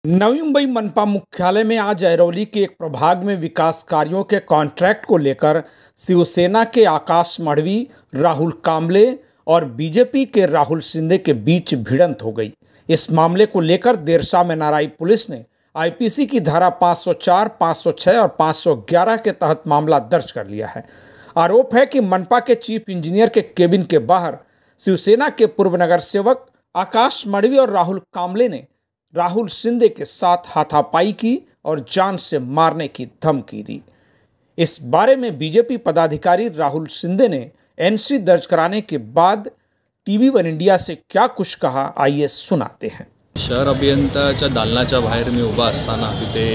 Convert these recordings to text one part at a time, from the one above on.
नवी मुंबई मनपा मुख्यालय में आज ऐरोली के एक प्रभाग में विकास कार्यों के कॉन्ट्रैक्ट को लेकर शिवसेना के आकाश मढ़वी, राहुल कांबले और बीजेपी के राहुल शिंदे के बीच भिड़ंत हो गई। इस मामले को लेकर देर शाम एनआरआई पुलिस ने आईपीसी की धारा 504, 506 और 511 के तहत मामला दर्ज कर लिया है। आरोप है कि मनपा के चीफ इंजीनियर के केबिन के बाहर शिवसेना के पूर्व नगर सेवक आकाश मढ़वी और राहुल कांबले ने राहुल शिंदे के साथ हाथापाई की और जान से मारने की धमकी दी। इस बारे में बीजेपी पदाधिकारी राहुल शिंदे ने एनसी दर्ज कराने के बाद TV1 इंडिया से क्या कुछ कहा, आइए सुनाते हैं। शहर अभियंताच्या दालनाच्या बाहेर मी उभा असताना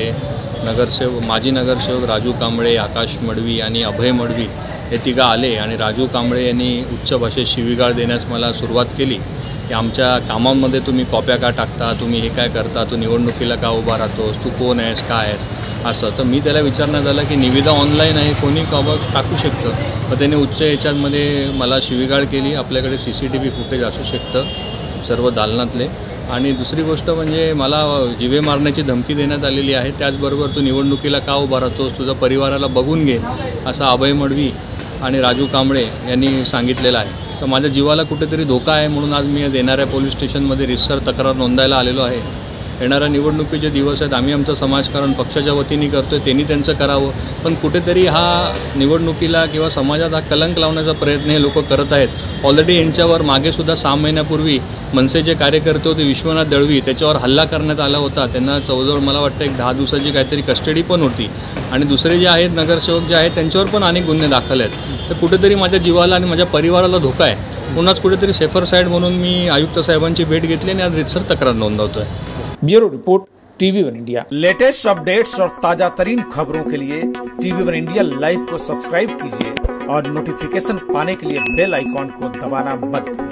तिथे माजी नगरसेवक राजू कांबळे, आकाश मढ़वी आणि अभय मढ़वी हे तिघं आले आणि राजू कांबळे यांनी उच्च भाषेत शिवीगाळ देण्यास मला सुरुवात केली की आमच्या कामांमध्ये तुम्ही कॉप्या का टाकता, तुम्ही हे काय करता, तू निवडणुकीला का उभा राहतोस, तू कोण आहेस, काय आहेस असं. तर मी त्याला विचारण्यात आलं की निविदा ऑनलाईन आहे, कोणी कॉपा टाकू शकतं. मग त्याने उच्च याच्यामध्ये मला शिवीगाळ केली. आपल्याकडे CCTV फुटेज असू शकतं सर्व दालनातले. आणि दुसरी गोष्ट म्हणजे मला जीवे मारण्याची धमकी देण्यात आलेली आहे. त्याचबरोबर तू निवडणुकीला का उभा राहतोस, तुझा परिवाराला बघून घे असं अभय मढ़वी आणि राजू कांबळे यांनी सांगितलेलं आहे. तर माझ्या जीवाला कुठेतरी धोका आहे म्हणून आज मी देणाऱ्या पोलीस स्टेशनमध्ये रितसर तक्रार नोंदायला आलेलो आहे. येणाऱ्या निवडणुकीचे दिवस आहेत, आम्ही आमचं समाजकारण पक्षाच्या वतीने करतो आहे, त्यांनी त्यांचं करावं. पण कुठेतरी हा निवडणुकीला किंवा समाजात हा कलंक लावण्याचा प्रयत्न हे लोक करत आहेत. ऑलरेडी यांच्यावर मागेसुद्धा 6 महिन्यापूर्वी मनसेचे कार्यकर्ते होते विश्वनाथ दळवी, त्याच्यावर हल्ला करण्यात आला होता. त्यांना जवळजवळ मला वाटतं एक 10 दिवसाची काहीतरी कस्टडी पण होती. आणि दुसरे जे आहेत नगरसेवक जे आहेत त्यांच्यावर पण अनेक गुन्हे दाखल आहेत. तर कुठेतरी माझ्या जीवाला आणि माझ्या परिवाराला धोका आहे. पुन्हाच कुठेतरी सेफर साईड म्हणून मी आयुक्त साहेबांची भेट घेतली आणि आज रितसर तक्रार नोंदवतोय. Bureau report, TV1 India. Latest updates और ताजा तरीन खबरों के लिए TV1 इंडिया लाइव को सब्सक्राइब कीजिए और नोटिफिकेशन पाने के लिए बेल आइकॉन को दबाना मत भूलिए।